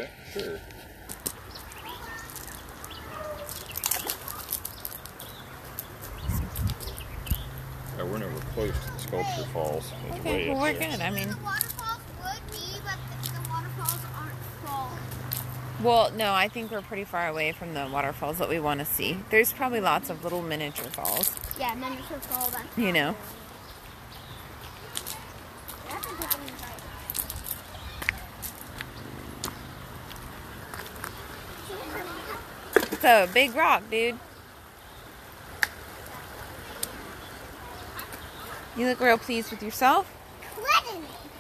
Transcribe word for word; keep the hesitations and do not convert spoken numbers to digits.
Okay, sure. Yeah, we're nowhere close to the sculpture falls. It's Okay, way well, up we're there. good. I mean, The waterfalls would be, but the, the waterfalls aren't falling. well, no, I think we're pretty far away from the waterfalls that we want to see. There's probably lots of little miniature falls. Yeah, miniature fall. That's You know. That's a good one. It's a big rock, dude. You look real pleased with yourself. Letting me.